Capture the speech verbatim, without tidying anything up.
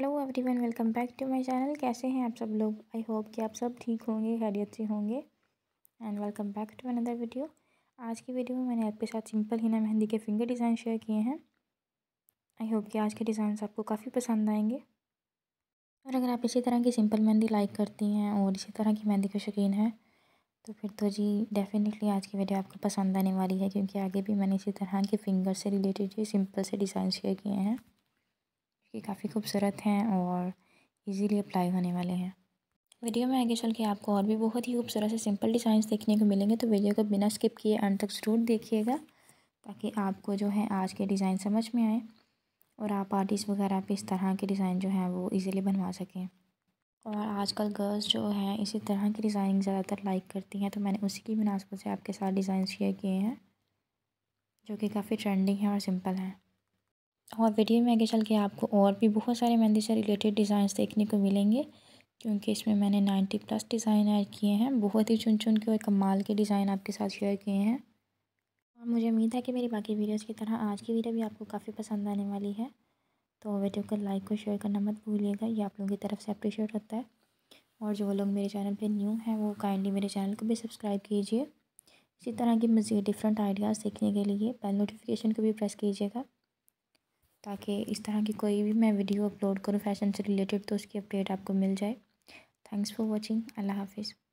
Hello everyone, welcome back to my channel. कैसे हैं आप सब लोग? आई होप कि आप सब ठीक होंगे, खैरियत से होंगे। And welcome back to another video. आज की वीडियो में मैंने आपके साथ सिंपल हिना मेहंदी के फिंगर डिज़ाइन शेयर किए हैं। आई होप कि आज के डिज़ाइन आपको काफ़ी पसंद आएंगे। और अगर आप इसी तरह की सिंपल मेहंदी लाइक करती हैं और इसी तरह की मेहंदी के शौकीन हैं तो फिर तो जी डेफ़िनेटली आज की वीडियो आपको पसंद आने वाली है, क्योंकि आगे भी मैंने इसी तरह के फिंगर से रिलेटेड ही सिंपल से डिज़ाइन शेयर किए हैं ये काफ़ी खूबसूरत हैं और इजीली अप्लाई होने वाले हैं। वीडियो में आगे चल के आपको और भी बहुत ही खूबसूरत से सिंपल डिज़ाइंस देखने को मिलेंगे, तो वीडियो को बिना स्किप किए अंत तक ज़रूर देखिएगा ताकि आपको जो है आज के डिज़ाइन समझ में आए और आप पार्टीज़ वगैरह पे इस तरह के डिज़ाइन जो हैं वो इजीली बनवा सकें। और आजकल गर्ल्स जो हैं इसी तरह की डिज़ाइनिंग ज़्यादातर लाइक करती हैं, तो मैंने उसी की मुनासबत से आपके साथ डिज़ाइन शेयर किए हैं जो कि काफ़ी ट्रेंडिंग हैं और सिंपल हैं। और वीडियो में आगे चल के आपको और भी बहुत सारे मेहंदी से रिलेटेड डिज़ाइंस देखने को मिलेंगे, क्योंकि इसमें मैंने नाइन्टी प्लस डिज़ाइन ऐड किए हैं। बहुत ही चुन चुन के और कमाल के डिज़ाइन आपके साथ शेयर किए हैं। और मुझे उम्मीद है कि मेरी बाकी वीडियोस की तरह आज की वीडियो भी आपको काफ़ी पसंद आने वाली है। तो वीडियो को लाइक और शेयर करना मत भूलिएगा, ये आप लोगों की तरफ से अप्रिशिएट होता है। और जो लोग मेरे चैनल पर न्यू हैं वो काइंडली मेरे चैनल को भी सब्सक्राइब कीजिए। इसी तरह की मज़ीद डिफरेंट आइडियाज़ देखने के लिए बेल नोटिफिकेशन को भी प्रेस कीजिएगा ताकि इस तरह की कोई भी मैं वीडियो अपलोड करूँ फैशन से रिलेटेड तो उसकी अपडेट आपको मिल जाए। Thanks for watching. अल्लाह हाफिज़।